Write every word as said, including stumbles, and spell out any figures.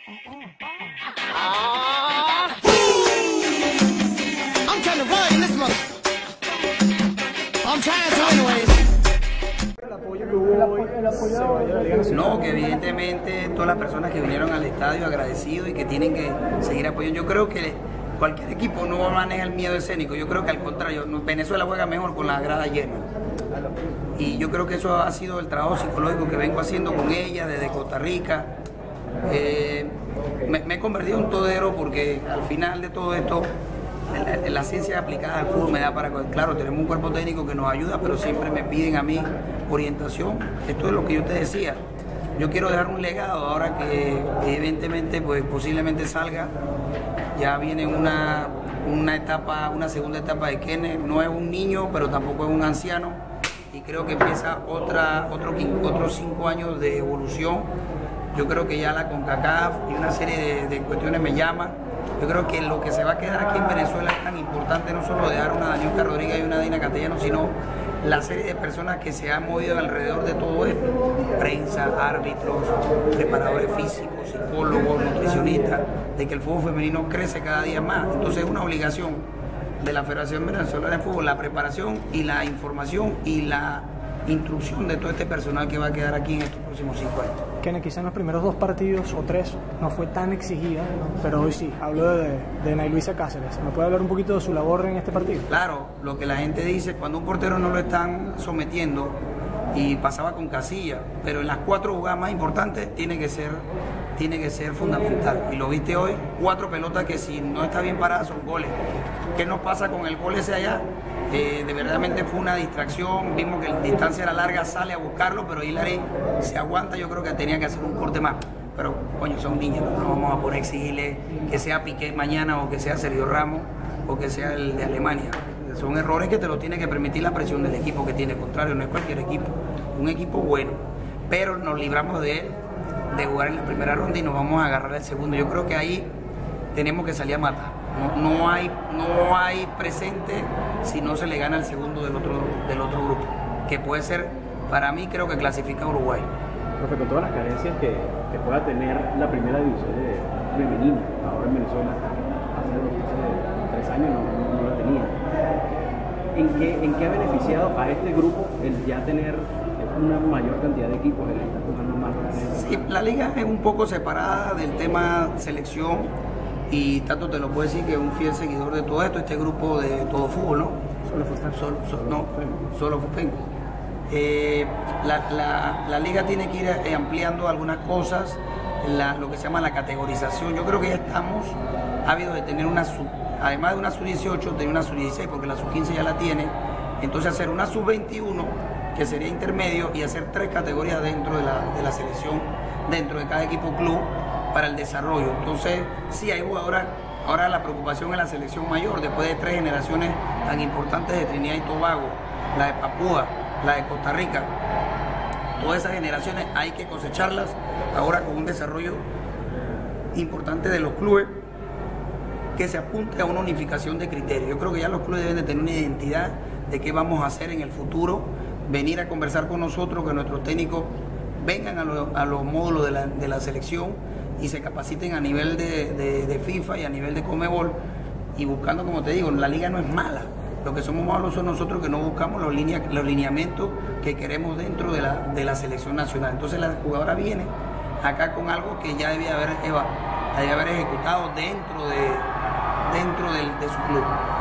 I'm trying to run this mother. I'm trying to anyways. No, que evidentemente todas las personas que vinieron al estadio agradecidos y que tienen que seguir apoyando. Yo creo que cualquier equipo no maneja el miedo escénico. Yo creo que al contrario, Venezuela juega mejor con la grada llena. Y yo creo que eso ha sido el trabajo psicológico que vengo haciendo con ella desde Costa Rica. Eh, me, me he convertido en un todero porque al final de todo esto, la, la ciencia aplicada al fútbol me da para... Claro, tenemos un cuerpo técnico que nos ayuda, pero siempre me piden a mí orientación. Esto es lo que yo te decía. Yo quiero dejar un legado ahora que evidentemente pues posiblemente salga. Ya viene una, una etapa, una segunda etapa de Kenneth. No es un niño, pero tampoco es un anciano. Y creo que empieza otra, otro, otros cinco años de evolución. Yo creo que ya la CONCACAF y una serie de, de cuestiones me llaman. Yo creo que lo que se va a quedar aquí en Venezuela es tan importante, no solo dejar una Daniuca Rodríguez y una Dina Castellano, sino la serie de personas que se han movido alrededor de todo esto. Prensa, árbitros, preparadores físicos, psicólogos, nutricionistas, de que el fútbol femenino crece cada día más. Entonces es una obligación de la Federación Venezolana de Fútbol, la preparación y la información y la instrucción de todo este personal que va a quedar aquí en estos próximos cinco años. Kenneth, quizá en los primeros dos partidos o tres no fue tan exigida, pero hoy sí. Hablo de, de Nay Luisa Cáceres. ¿Me puede hablar un poquito de su labor en este partido? Claro, lo que la gente dice, cuando un portero no lo están sometiendo, y pasaba con Casilla, pero en las cuatro jugadas más importantes tiene que ser, tiene que ser fundamental. Y lo viste hoy, cuatro pelotas que si no está bien paradas son goles. ¿Qué nos pasa con el gol ese allá? Eh, de verdaderamente fue una distracción, vimos que la distancia era larga, sale a buscarlo, pero Hilary se aguanta. Yo creo que tenía que hacer un corte más, pero coño, son niños, no nos vamos a poner a exigirle que sea Piqué mañana o que sea Sergio Ramos o que sea el de Alemania. Son errores que te lo tiene que permitir la presión del equipo que tiene, contrario, no es cualquier equipo, un equipo bueno, pero nos libramos de él, de jugar en la primera ronda y nos vamos a agarrar el segundo. Yo creo que ahí tenemos que salir a matar. No, no, hay, no hay presente si no se le gana el segundo del otro, del otro grupo, que puede ser, para mí creo que clasifica a Uruguay. Profe, con todas las carencias que, que pueda tener la primera división de femenina ahora en Venezuela, hace, dos, hace tres años no, no la tenía. ¿En qué, ¿En qué ha beneficiado a este grupo el ya tener una mayor cantidad de equipos, el estar jugando más? Sí, la liga es un poco separada del tema selección. Y tanto te lo puedo decir que es un fiel seguidor de todo esto, este grupo de todo fútbol, ¿no? Solo fue solo, solo, no, solo fue eh, la, la, la liga tiene que ir eh, ampliando algunas cosas, la, lo que se llama la categorización. Yo creo que ya estamos ávidos de tener una sub, además de una sub dieciocho, tener una sub dieciséis, porque la sub quince ya la tiene. Entonces hacer una sub veintiuno, que sería intermedio, y hacer tres categorías dentro de la, de la selección, dentro de cada equipo club, para el desarrollo. Entonces, sí hay jugadoras, ahora la preocupación en la selección mayor, después de tres generaciones tan importantes de Trinidad y Tobago, la de Papúa, la de Costa Rica, todas esas generaciones hay que cosecharlas ahora con un desarrollo importante de los clubes que se apunte a una unificación de criterios. Yo creo que ya los clubes deben de tener una identidad de qué vamos a hacer en el futuro, venir a conversar con nosotros, que nuestros técnicos vengan a, lo, a los módulos de la, de la selección y se capaciten a nivel de, de, de FIFA y a nivel de Conmebol, y buscando, como te digo, la liga no es mala. Lo que somos malos son nosotros que no buscamos los, linea, los lineamientos que queremos dentro de la, de la selección nacional. Entonces la jugadora viene acá con algo que ya debía haber, Eva, debía haber ejecutado dentro de, dentro de, de su club.